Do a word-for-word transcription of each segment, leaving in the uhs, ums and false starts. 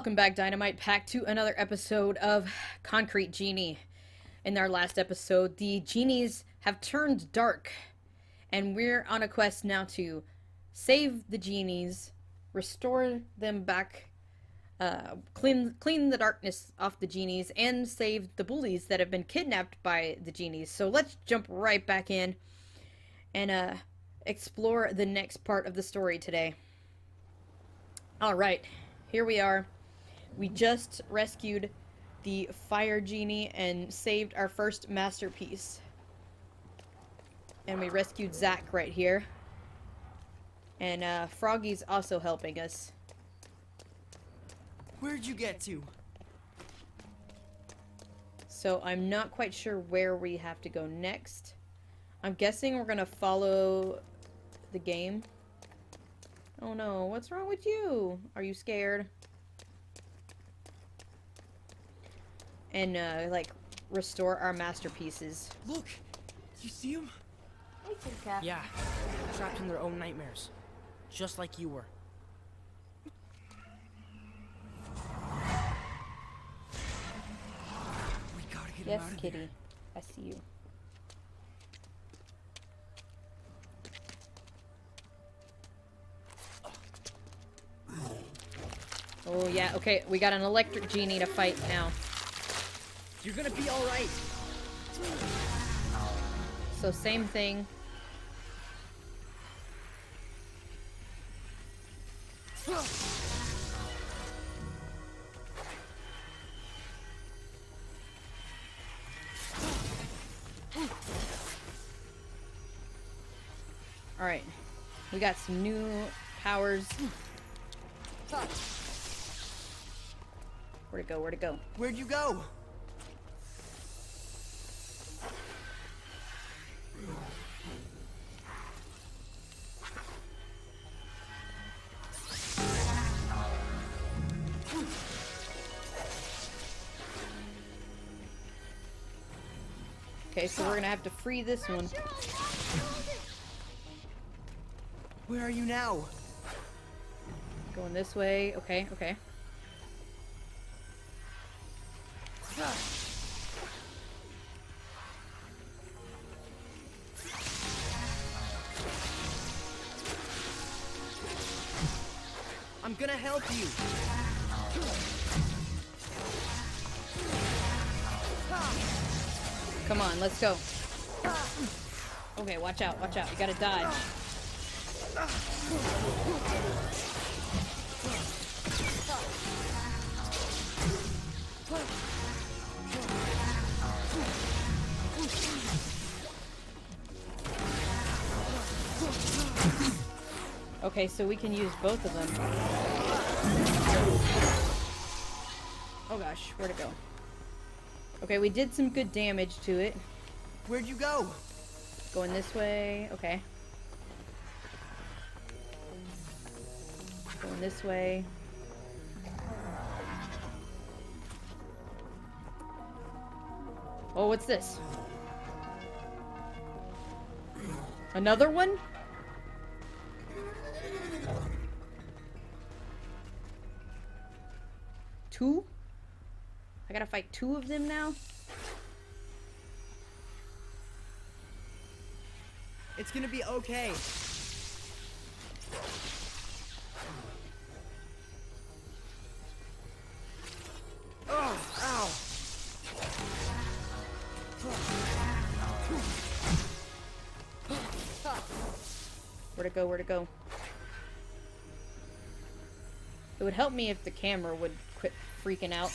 welcome back, Dynamite Pack, to another episode of Concrete Genie. In our last episode, the genies have turned dark, and we're on a quest now to save the genies, restore them back, uh, clean, clean the darkness off the genies, and save the bullies that have been kidnapped by the genies. So let's jump right back in and uh, explore the next part of the story today. Alright, here we are. We just rescued the fire genie and saved our first masterpiece. And we rescued Zach right here. And uh, Froggy's also helping us. Where'd you get to? So I'm not quite sure where we have to go next. I'm guessing we're gonna follow the game. Oh no, what's wrong with you? Are you scared? And, uh, like, restore our masterpieces. Look! You see them? Hey, Kitty Cat. Yeah, trapped in their own nightmares. Just like you were. We gotta get Yes, him out of Kitty. there. I see you. Oh, yeah, okay, we got an electric genie to fight now. You're gonna be alright! So, same thing. Alright, we got some new powers. Where'd it go? Where'd it go? Where'd you go? Okay, so we're gonna have to free this one. Where are you now? Going this way. Okay, okay. I'm gonna help you! Come on, let's go. Okay, watch out, watch out. You gotta dodge. Okay, so we can use both of them. Oh gosh, where'd it go? Okay, we did some good damage to it. Where'd you go? Going this way. Okay. Going this way. Oh, what's this? Another one? Two? I gotta fight two of them now? It's gonna be okay. Oh, ow. Where'd it go? Where'd it go? It would help me if the camera would quit freaking out.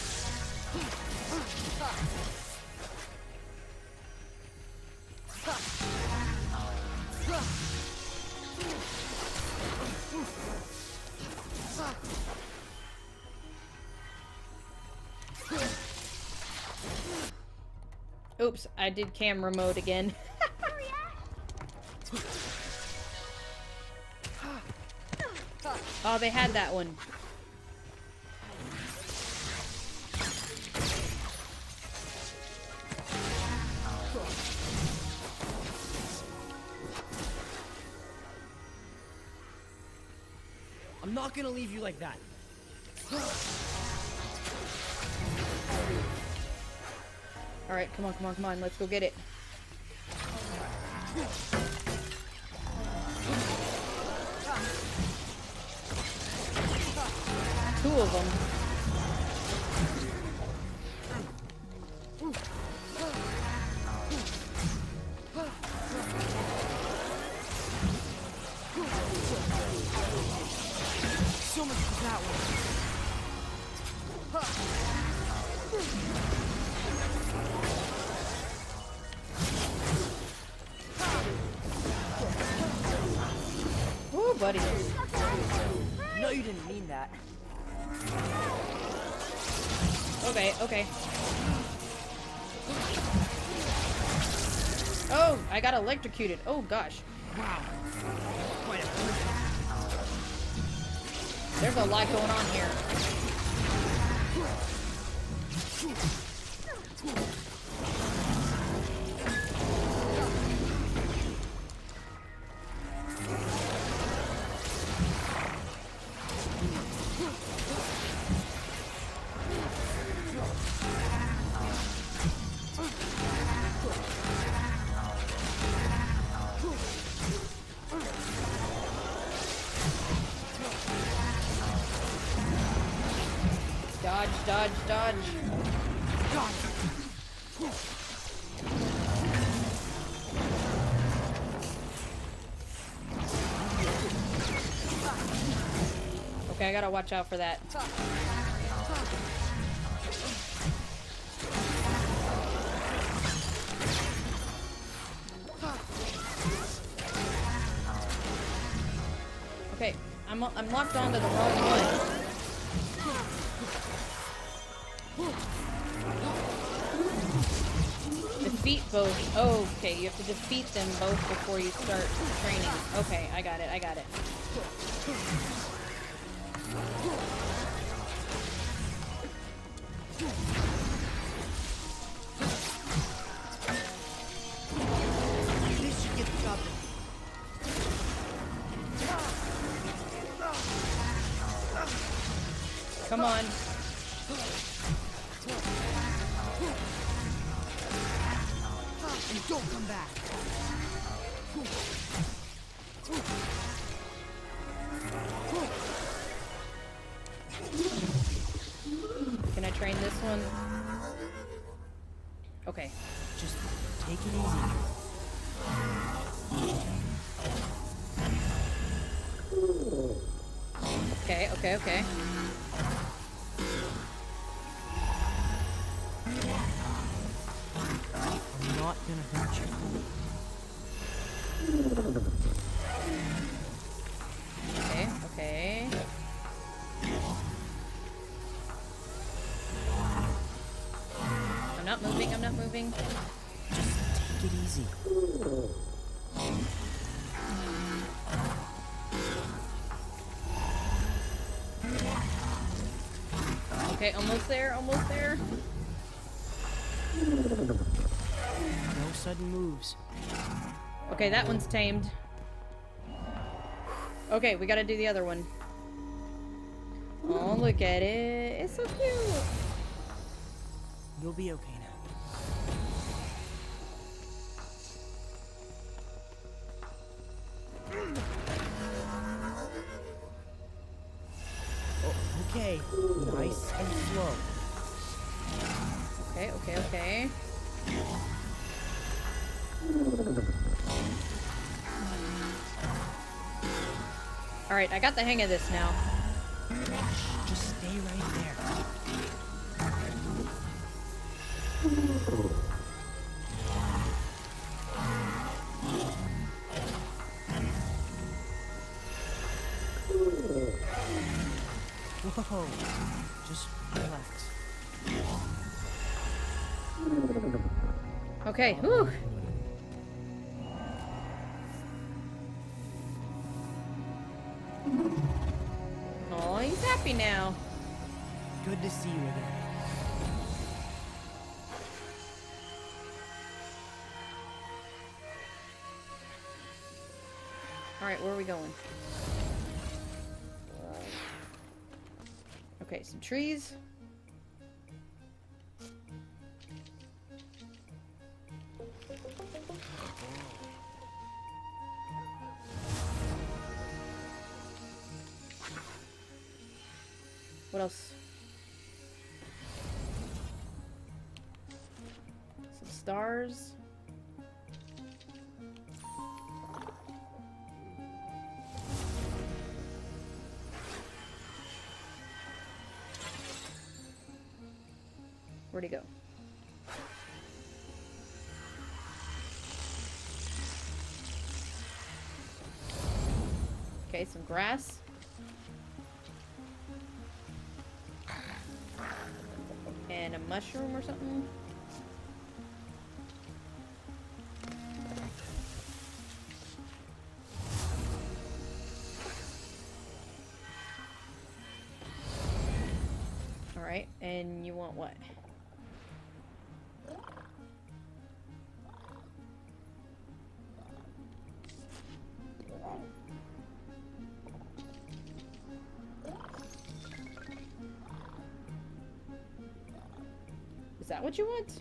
Oops, I did camera mode again. Oh, they had that one. I'm not gonna leave you like that. Alright, come on, come on, come on. Let's go get it. Two of them. So much for that one. Woo, buddy. No, you didn't mean that. Okay, okay. Oh, I got electrocuted. Oh, gosh. Wow. Quite a There's a lot going on here. Dodge, dodge, dodge. God. Okay, I gotta watch out for that. Okay, I'm I'm locked onto the wrong one. Defeat both. Oh, okay, you have to defeat them both before you start training. Okay, I got it, I got it. This should get the job done. Come on. And don't come back. Can I train this one? Okay. Just take it easy. Okay, okay, okay. I'm not gonna hurt you. Okay, okay. I'm not moving, I'm not moving. Just take it easy. Okay, almost there, almost there. No sudden moves. Okay, that one's tamed. Okay, we gotta do the other one. Oh, look at it. It's so cute. You'll be okay now. Oh, okay. Nice and slow. Okay, okay, okay. Alright, I got the hang of this now. Just stay right there. Whoa. Just relax. Okay, whew. Oh, he's happy now. Good to see you again. Alright, where are we going? Okay, some trees. What else? Some stars. Where'd he go? Okay, some grass. And a mushroom or something. Alright, and you want what? Is that what you want?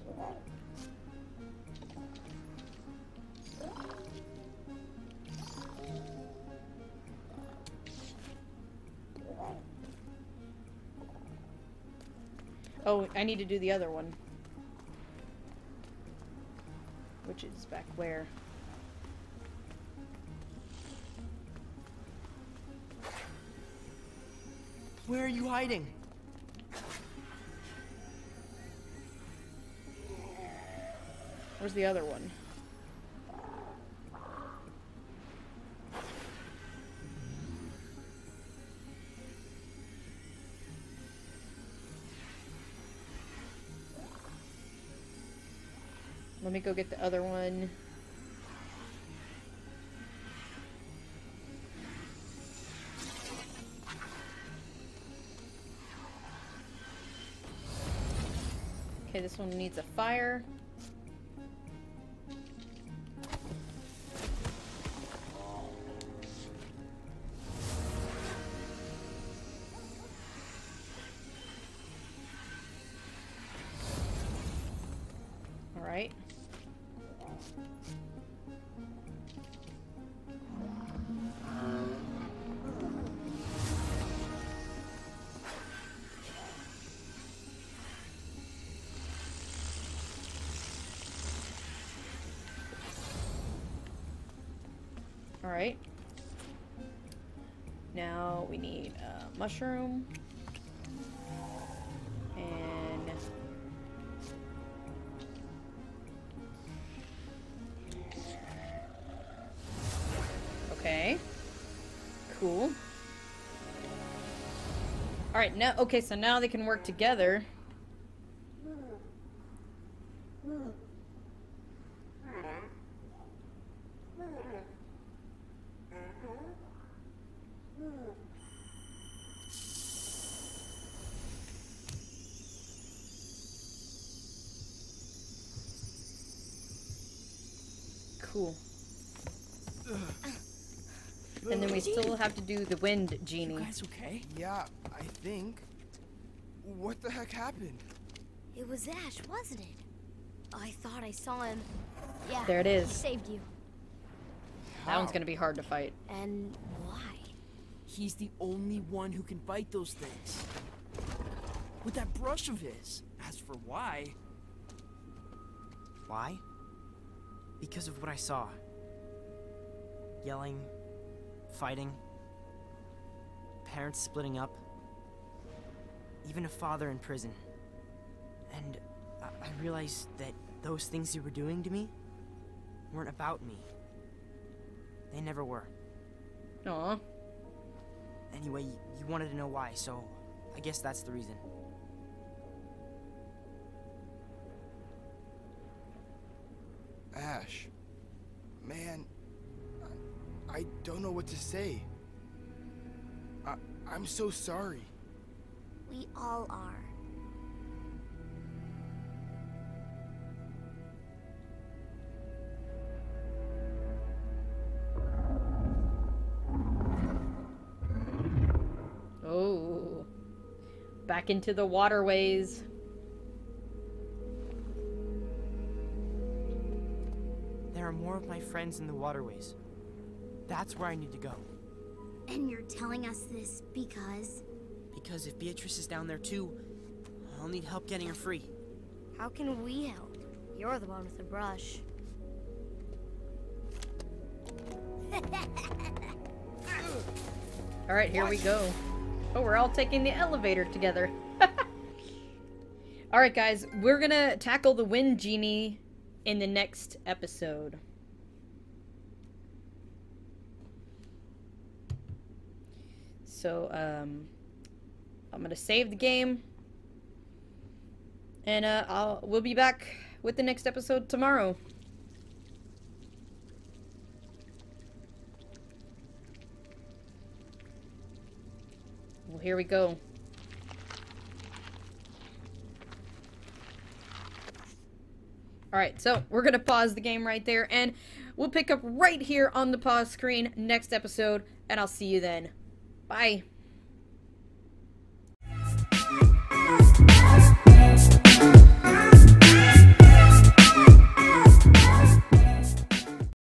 Oh, I need to do the other one. Which is back where? Where are you hiding? Where's the other one? Let me go get the other one. Okay, this one needs a fire. All right. Alright. Now we need a mushroom. And... okay. Cool. Alright, now, okay, so now they can work together. Cool. And then we still have to do the wind genie. You guys okay? Yeah, I think. What the heck happened? It was Ash, wasn't it? I thought I saw him. Yeah. There it is. He saved you. That one's gonna be hard to fight. And why? He's the only one who can fight those things. With that brush of his. As for why... Why? Because of what I saw. Yelling, fighting, parents splitting up, even a father in prison. And I, I realized that those things you were doing to me weren't about me. They never were. Aw. Anyway, you, you wanted to know why, so I guess that's the reason. Ash. Man, I, I don't know what to say. I, I'm so sorry. We all are. Oh. Back into the waterways. There are more of my friends in the waterways. That's where I need to go. And you're telling us this because... Because if Beatrice is down there too, I'll need help getting her free. How can we help? You're the one with the brush. Alright, here we go. Oh, we're all taking the elevator together. Alright guys, we're gonna tackle the Wind Genie in the next episode. So, um, I'm gonna save the game. And, uh, I'll, we'll be back with the next episode tomorrow. Well, here we go. Alright, so we're gonna pause the game right there, and we'll pick up right here on the pause screen next episode, and I'll see you then. Bye.